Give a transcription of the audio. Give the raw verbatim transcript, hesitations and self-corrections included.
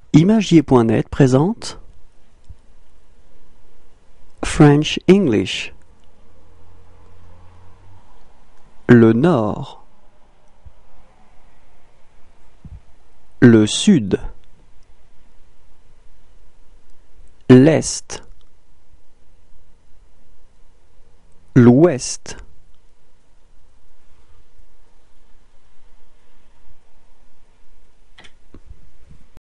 Imagier point net présente French English. Le nord, le sud, l'est, l'ouest.